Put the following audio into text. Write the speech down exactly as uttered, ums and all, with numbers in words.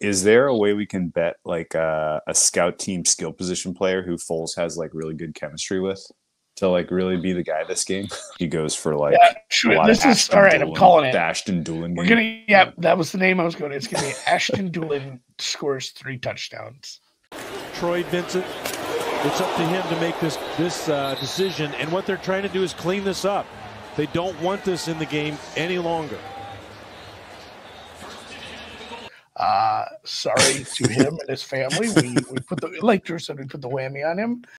Is there a way we can bet like uh, a scout team skill position player who Foles has like really good chemistry with to like really be the guy this game? He goes for like Yeah, a sure. lot This of is Ashton all right. I'm Dulin, calling the it. Ashton Dulin We're game. gonna. Yeah, that was the name I was going to. It's gonna be Ashton Dulin scores three touchdowns. Troy Vincent. It's up to him to make this this uh, decision, and what they're trying to do is clean this up. They don't want this in the game any longer. Uh, sorry to him and his family. We we put the like Drew said, we put the whammy on him.